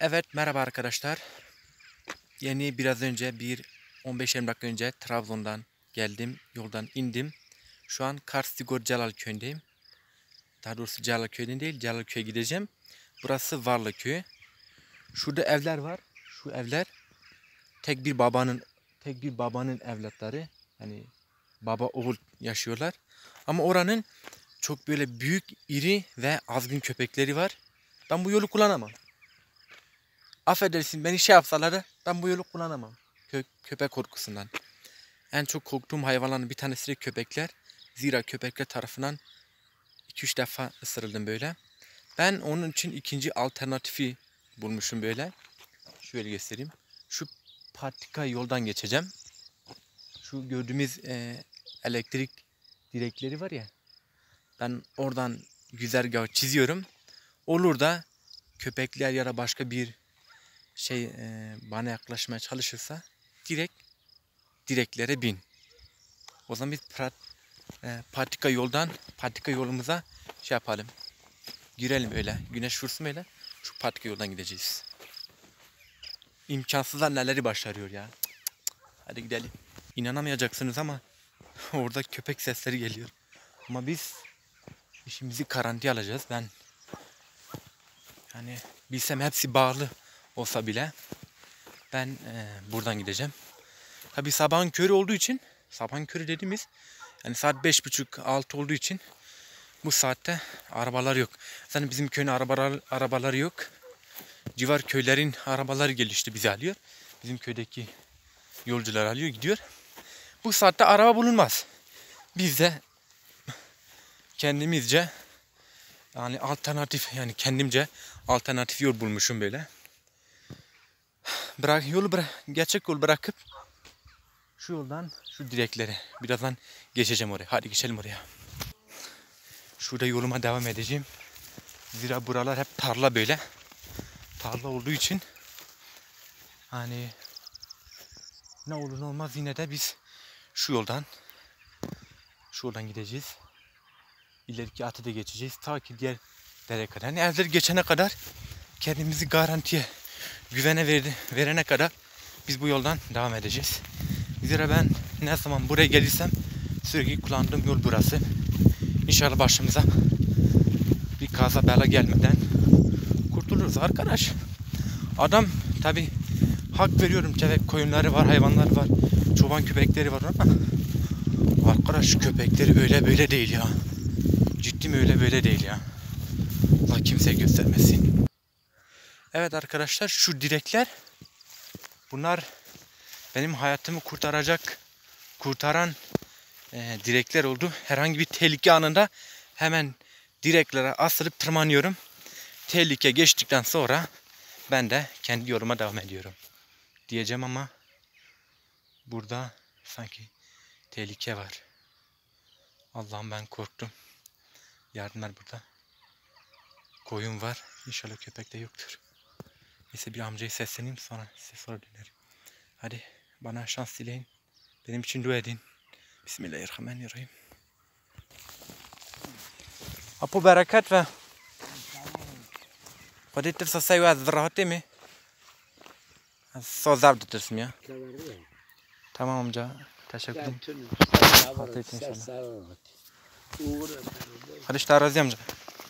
Evet, merhaba arkadaşlar. Biraz önce 15-20 dakika önce Trabzon'dan geldim. Yoldan indim. Şu an Kars Sigor Celalköy'ündeyim. Daha doğrusu Celalköy'den değil, Celalköy'e gideceğim. Burası Varlı Köyü. Şurada evler var. Şu evler tek bir babanın evlatları. Hani baba oğul yaşıyorlar. Ama oranın çok böyle büyük, iri ve azgın köpekleri var. Ben bu yolu kullanamam. Affedersin, beni yapsalar da ben bu yolu kullanamam. Köpek korkusundan. En çok korktuğum hayvanların bir tanesi de köpekler. Zira köpekler tarafından 2-3 defa ısırıldım böyle. Ben onun için ikinci alternatifi bulmuşum böyle. Şöyle göstereyim. Şu patika yoldan geçeceğim. Şu gördüğümüz elektrik direkleri var ya. Ben oradan güzergahı çiziyorum. Olur da köpekler ya da başka bir bana yaklaşmaya çalışırsa direklere bin. O zaman biz patika yolumuza yapalım. Girelim öyle. Güneş vursun öyle. Şu patika yoldan gideceğiz. İmkansızlar neleri başarıyor ya. Hadi gidelim. İnanamayacaksınız ama orada köpek sesleri geliyor. Ama biz işimizi garanti alacağız. Ben bilsem hepsi bağlı olsa bile ben buradan gideceğim. Tabi sabahın körü olduğu için, sabahın körü dediğimiz yani saat 5.30-6 olduğu için bu saatte arabalar yok. Zaten bizim köyün arabaları yok. Civar köylerin arabaları gelişti bizi alıyor. Bizim köydeki yolcular alıyor gidiyor. Bu saatte araba bulunmaz. Biz de kendimizce kendimce alternatif yol bulmuşum böyle. Gerçek yol bırakıp şu yoldan şu direklere birazdan geçeceğim oraya. Hadi geçelim oraya. Şurada yoluma devam edeceğim. Zira buralar hep tarla böyle. Tarla olduğu için ne olur ne olmaz yine de biz şu yoldan gideceğiz. İleriki atı da geçeceğiz. Ta ki diğer dereye kadar. Evleri geçene kadar kendimizi garantiye, güvene verene kadar biz bu yoldan devam edeceğiz. Zira ben ne zaman buraya gelirsem sürekli kullandığım yol burası. İnşallah başımıza bir kaza bela gelmeden kurtuluruz arkadaş. Adam tabi hak veriyorum, koyunları var, hayvanlar var, çoban köpekleri var ama arkadaş köpekleri öyle böyle değil ya. Ciddi öyle böyle değil ya. Allah kimseye göstermesin. Evet arkadaşlar, şu direkler bunlar benim hayatımı kurtaran direkler oldu. Herhangi bir tehlike anında hemen direklere asılıp tırmanıyorum. Tehlike geçtikten sonra ben de kendi yoluma devam ediyorum diyeceğim ama burada sanki tehlike var. Allah'ım ben korktum. Yardımlar burada. Koyun var. İnşallah köpek de yoktur. Neyse bir amcayı sesleneyim sonra dönerim. Hadi bana şans dileyin. Benim için dua edin. Bismillahirrahmanirrahim. Apo bereket ve Hadi tersa sayı az rahat değil mi? Sözler tutursun ya. Tamam amca. Teşekkür ederim. Afiyet inşallah. Hadi işte arazi amca.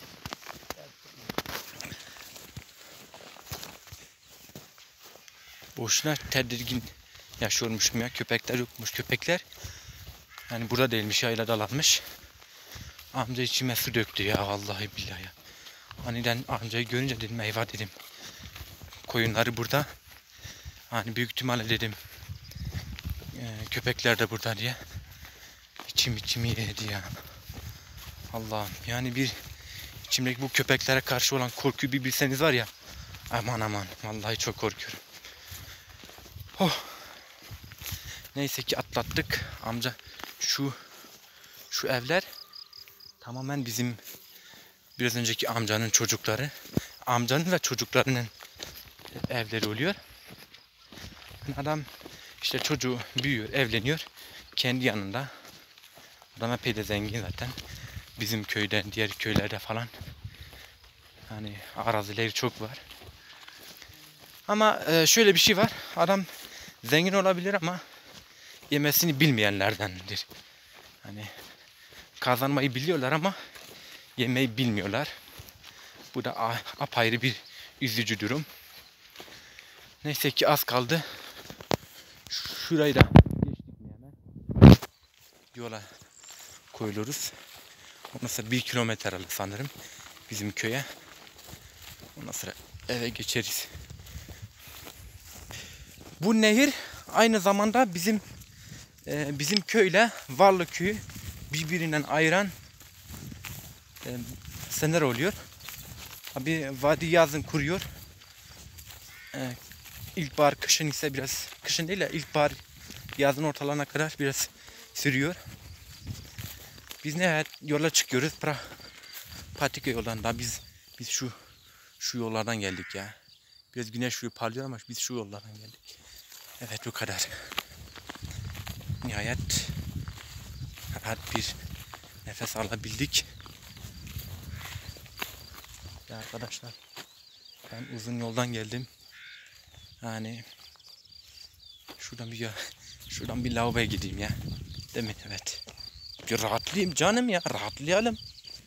Boşuna tedirgin yaşıyormuşum ya. Köpekler yokmuş. Köpekler burada değilmiş. Yayladalarmış. Amca içime su döktü ya. Vallahi billahi ya. Aniden amcayı görünce dedim eyvah dedim. Koyunları burada. Büyük ihtimalle dedim. Köpekler de burada diye. İçimi yedi ya. Allah'ım içimdeki bu köpeklere karşı olan korkuyu bir bilseniz var ya. Aman vallahi çok korkuyorum. Oh. Neyse ki atlattık. Amca şu evler tamamen bizim biraz önceki amcanın çocukları. Amcanın ve çocuklarının evleri oluyor. Adam işte çocuğu büyüyor, evleniyor. Kendi yanında. Adam epey de zengin zaten. Bizim köyden, diğer köylerde falan. Arazileri çok var. Ama şöyle bir şey var. Adam zengin olabilir ama yemesini bilmeyenlerdendir. Hani kazanmayı biliyorlar ama yemeyi bilmiyorlar. Bu da apayrı bir üzücü durum. Neyse ki az kaldı. Şurayı da geçtik mi hemen? Yola koyuluruz. Ondan sonra 1 kilometre aralı sanırım bizim köye. Ondan sonra eve geçeriz. Bu nehir aynı zamanda bizim köyle Varlı köyü birbirinden ayıran sınır oluyor. Abi vadi yazın kuruyor. İlkbahar kışın ise biraz, kışın değil de ilkbahar yazın ortalarına kadar biraz sürüyor. Biz nihayet yola çıkıyoruz. Patika yoldan da biz şu yollardan geldik ya. Biraz güneş şuyu parlıyor ama biz şu yollardan geldik. Evet, bu kadar. Nihayet rahat bir nefes alabildik. Ya arkadaşlar, ben uzun yoldan geldim. Yani şuradan bir lavaboya gideyim ya. Değil mi? Evet. Bir rahatlayayım canım ya. Rahatlayalım.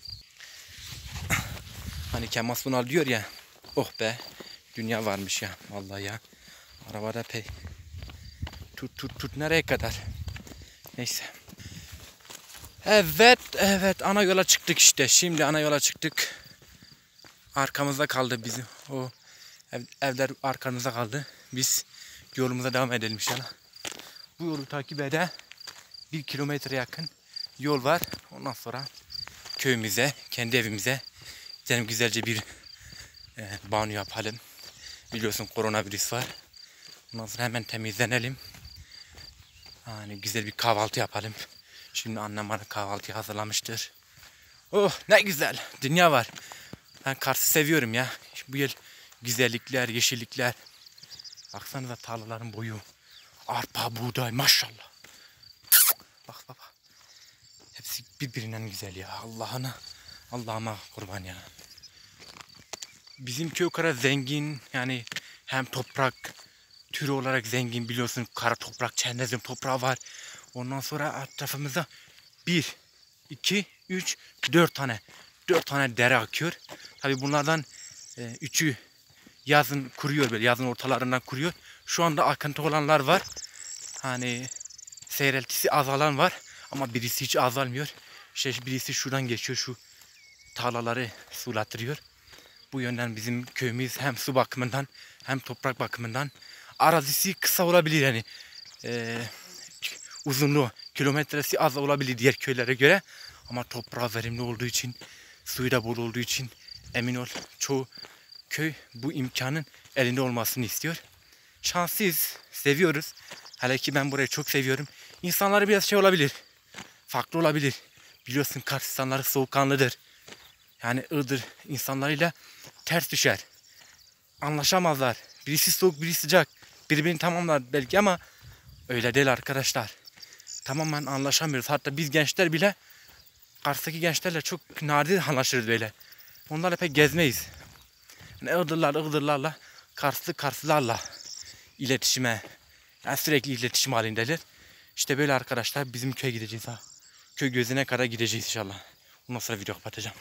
Hani Kemal Sunal diyor ya. Oh be. Dünya varmış ya. Vallahi ya. Arabada tut nereye kadar? Neyse. Evet, ana yola çıktık işte. Şimdi ana yola çıktık. Arkamızda kaldı bizim o evler, arkamızda kaldı. Biz yolumuza devam edelim inşallah. Bu yolu takip ede 1 kilometre yakın yol var. Ondan sonra köyümüze, kendi evimize gidelim, güzelce bir banyo yapalım. Biliyorsun koronavirüs var. Ondan sonra hemen temizlenelim. Yani güzel bir kahvaltı yapalım. Şimdi annem bana kahvaltıyı hazırlamıştır. Oh ne güzel. Dünya var. Ben Kars'ı seviyorum ya. Bu yıl güzellikler, yeşillikler. Baksanıza tarlaların boyu. Arpa, buğday maşallah. Bak. Hepsi birbirinden güzel ya. Allah'ıma kurban ya. Bizim köy o kadar zengin. Yani hem toprak türü olarak zengin, biliyorsun. Kara toprak, çernezin toprağı var. Ondan sonra etrafımızda 1, 2, 3, 4 tane dere akıyor. Tabi bunlardan 3'ü yazın kuruyor, böyle yazın ortalarından kuruyor. Şu anda akıntı olanlar var. Hani seyreltisi azalan var ama birisi hiç azalmıyor. İşte birisi şuradan geçiyor, şu tarlaları sulatırıyor. Bu yönden bizim köyümüz hem su bakımından hem toprak bakımından, arazisi kısa olabilir yani. Uzunluğu, kilometresi az olabilir diğer köylere göre. Ama toprağı verimli olduğu için, suyu da bol olduğu için emin ol çoğu köy bu imkanın elinde olmasını istiyor. Şanslıyız, seviyoruz. Hele ki ben burayı çok seviyorum. İnsanları biraz şey olabilir, farklı olabilir. Biliyorsun Kars insanları soğukkanlıdır. Yani Iğdır insanlarıyla ters düşer. Anlaşamazlar. Birisi soğuk, birisi sıcak. Birbirini tamamlar belki ama öyle değil arkadaşlar. Tamamen anlaşamıyoruz. Hatta biz gençler bile Kars'taki gençlerle çok nadir anlaşırız böyle. Onlarla pek gezmeyiz. Yani Iğdırlarla, Karslılarla iletişime, yani sürekli iletişim halindeler. İşte böyle arkadaşlar, bizim köye gideceğiz ha. Köy gözüne kadar gideceğiz inşallah. Ondan sonra video kapatacağım.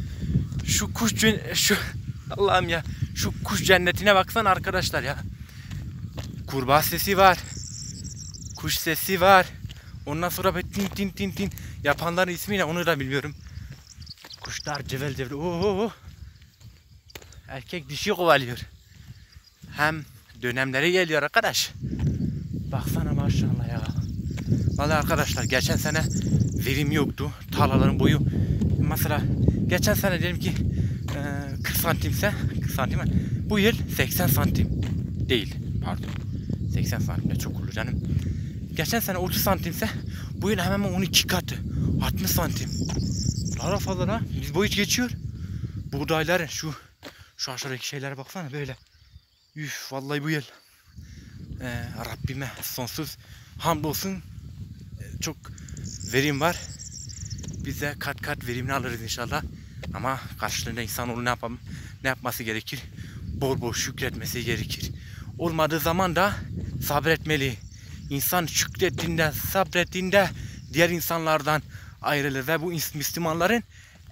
Allah'ım ya, şu kuş cennetine baksan arkadaşlar ya. Kurbağa sesi var. Kuş sesi var. Ondan sonra böyle tin yapanların ismi ne onu da bilmiyorum. Kuşlar cıvel. Oo. Erkek dişi kovalıyor. Hem dönemleri geliyor arkadaş. Baksana maşallah ya. Vallahi arkadaşlar, geçen sene verim yoktu. Tarlaların boyu mesela geçen sene diyelim ki 40 santimse 40 santim, bu yıl 80 santim değil, pardon, 80 santim de çok olur canım. Geçen sene 30 santimse bu yıl hemen 12 katı 60 santim. Daha fazla da biz boyu geçiyor. Buğdaylar şu aşağıdaki şeylere baksana böyle. Üf, vallahi bu yıl Rabbime sonsuz hamdolsun, çok verim var. Biz de kat verimini alırız inşallah. Ama karşılığında insanoğlu ne yapması gerekir? Bol şükretmesi gerekir. olmadığı zaman da sabretmeli. İnsan şükrettiğinde, sabrettiğinde diğer insanlardan ayrılır ve bu Müslümanların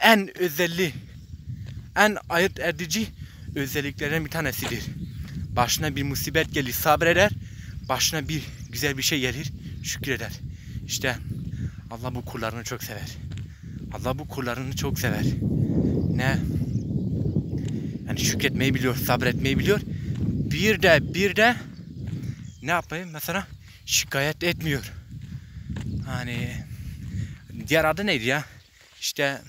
en ayırt edici özelliklerinden bir tanesidir. Başına bir musibet gelir, sabreder. Başına bir güzel bir şey gelir, şükreder. İşte Allah bu kullarını çok sever. Allah bu kullarını çok sever. Ne? Yani şükretmeyi biliyor, sabretmeyi biliyor. Bir de ne yapmayı mesela şikayet etmiyor. Hani diğer adı neydi ya? İşte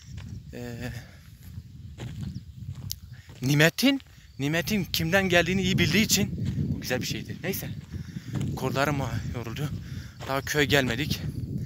nimetin kimden geldiğini iyi bildiği için bu güzel bir şeydir. Neyse. Kollarım yoruldu. Daha köye gelmedik.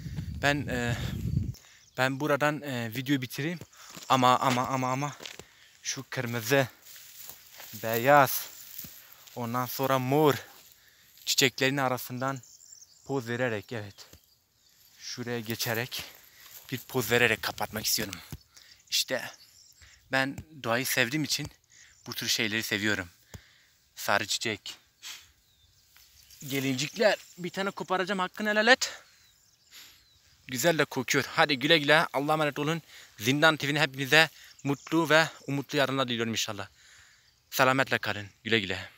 Ben buradan videoyu bitireyim. Ama şu kırmızı, beyaz, ondan sonra mor çiçeklerin arasından poz vererek, evet, şuraya geçerek bir poz vererek kapatmak istiyorum. İşte ben doğayı sevdiğim için bu tür şeyleri seviyorum. Sarı çiçek, gelincikler, bir tane koparacağım, hakkını helal et. Güzel de kokuyor. Hadi güle güle, Allah'a emanet olun. Zindan TV'nin hepinize mutlu ve umutlu yarınlar diliyorum inşallah. Selametle kalın. Güle güle.